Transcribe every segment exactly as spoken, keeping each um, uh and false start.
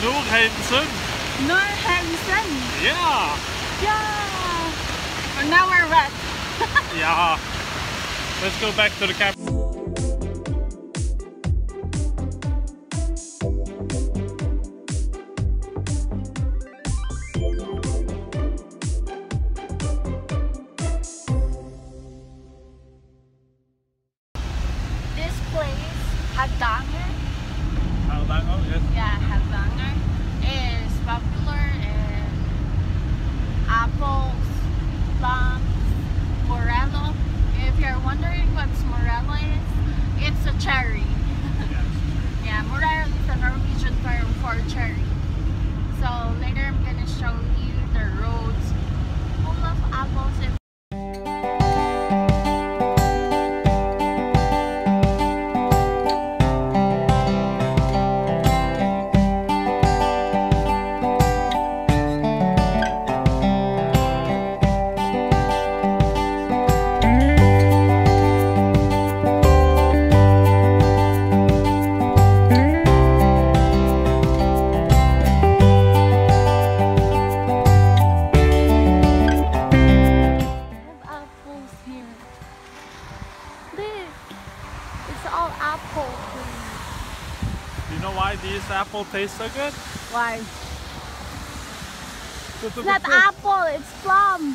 Nordheimsund. Nordheimsund? Yeah. Yeah. And now we're wet. Yeah. Let's go back to the camp. This place, Hardanger. Hardanger, yes. Yeah, Hardanger is popular in apples, plums, morello. If you're wondering what morello is, it's a cherry. Yes. Yeah, morello is a Norwegian term for cherry. So later I'm gonna show you the roads full of apples. And these apple taste so good? why? It's not apple, it's plum.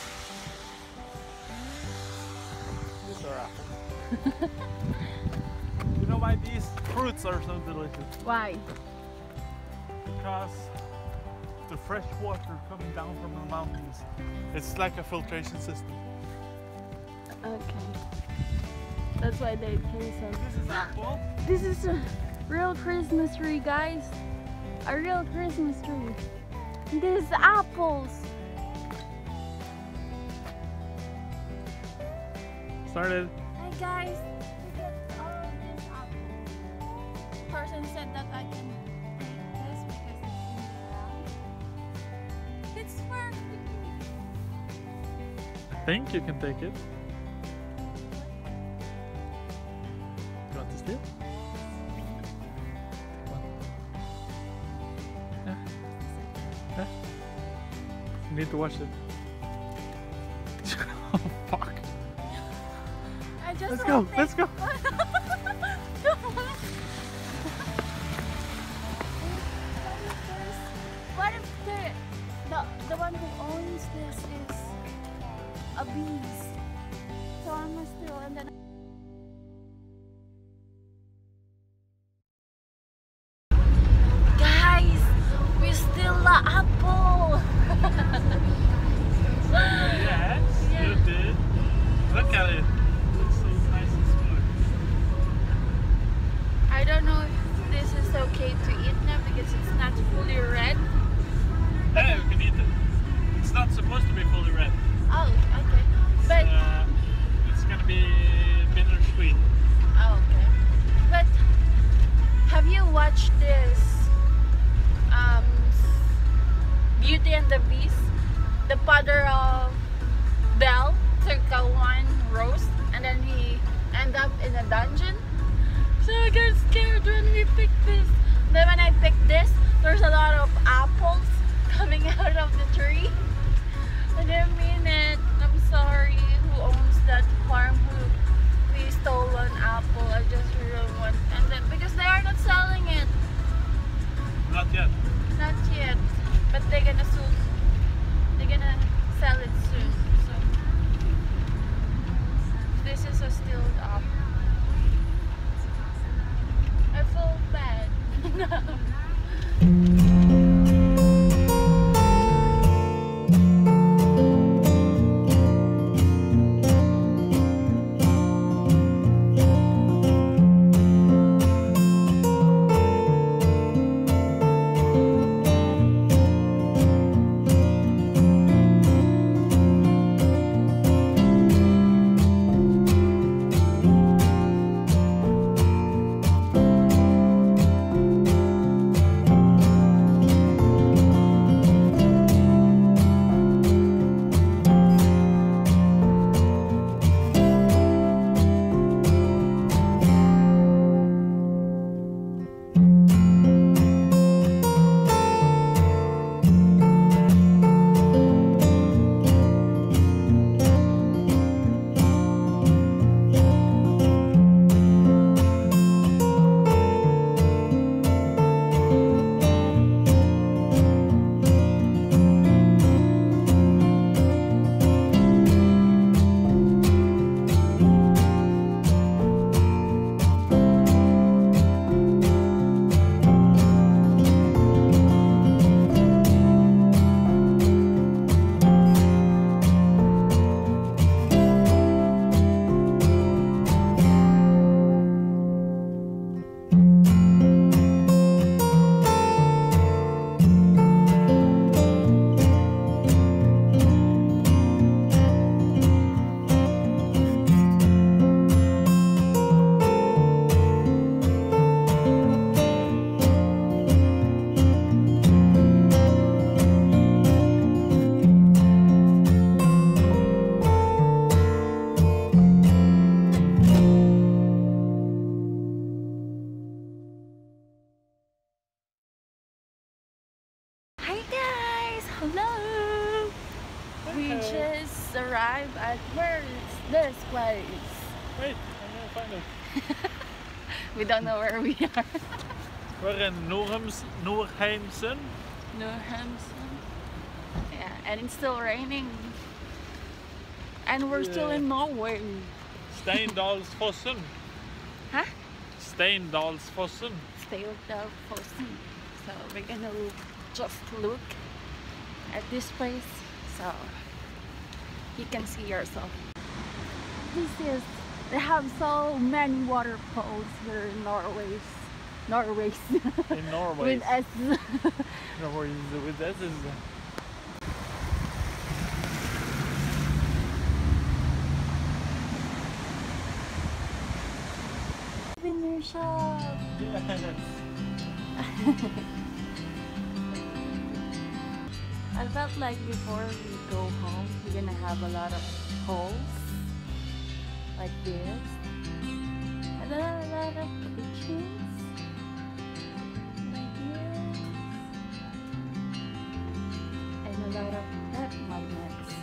These are apples. You know why these fruits are so delicious? Why? Because the fresh water coming down from the mountains, it's like a filtration system. Okay. That's why they taste so. This is apple. This is a real Christmas tree, guys. A real Christmas tree. This is apples. Started. Hi guys. Look at all of this apple. Person said that I can take this because it's in the ground. It's for I think you can take it. You want to steal? Yeah. Yeah. You need to watch it. Oh fuck. I just let's go, let's go. What if the, the, the one who owns this is a bees? So I must steal and then guys, we steal the apple. Yes, yeah. You did. Look at it. It's so nice and smooth. I don't know if this is okay to eat now because it's not fully red. Yeah, you can eat it. It's not supposed to be fully red. Oh, okay. It's, But uh, it's gonna be bitter sweet. oh, okay. But have you watched this um, Beauty and the Beast? The father of Belle took a one roast and then he ended up in a dungeon. So I got scared when we picked this. Then when I picked this, there's a lot of apples coming out of the tree. I didn't mean it. I'm sorry. Who owns that farm who we stole an apple? I just really want and then because they are not selling it. Not yet. Not yet. But they're gonna soon. They're gonna sell it soon. So this is a stilled apple. I feel bad. Hello! We just arrived at where is this place? Wait, I'm gonna find it. We don't know where we are. We're in Norhems, Norheimsen. Norheimsen. Yeah, and it's still raining. And we're yeah. still in Norway. Steindalsfossen. Huh? Steindalsfossen. Steindalsfossen. So we're gonna just look at this place so you can see yourself. This is, they have so many waterfalls here in Norway. Norway. In Norway. With S. Norway with S. Finish up. Yes. I felt like before we go home, we're gonna have a lot of holes like this, and then a lot of beaches like this, and a lot of pet magnets.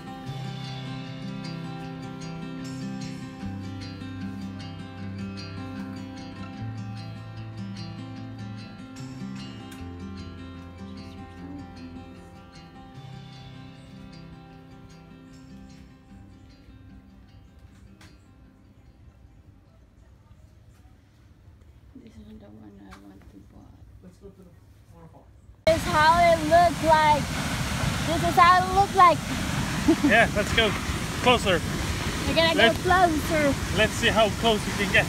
This is the one I want to buy. Let's go to the waterfall. This is how it looks like. This is how it looks like. Yeah, let's go closer. We're gonna let's, go closer. Let's see how close we can get.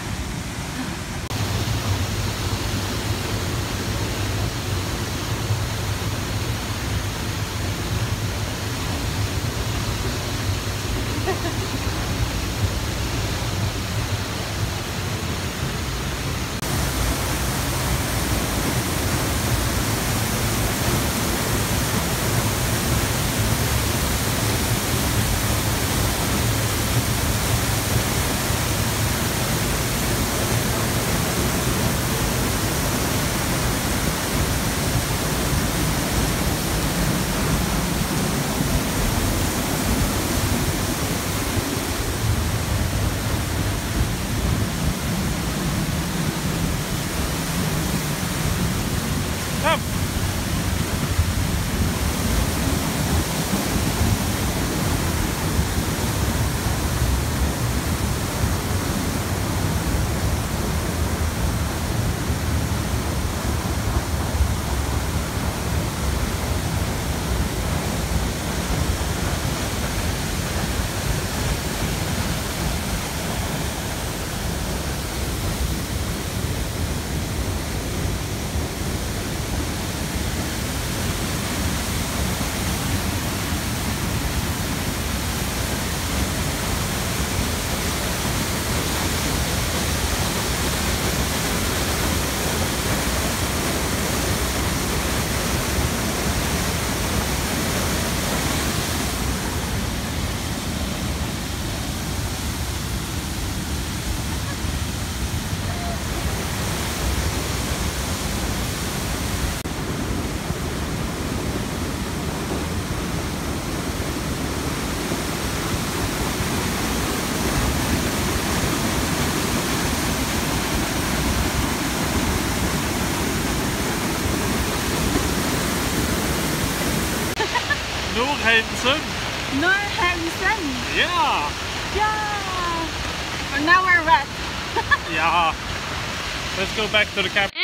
Norheimsen. Norheimsen. Yeah. Yeah. Well, now we're wet. Yeah. Let's go back to the camp.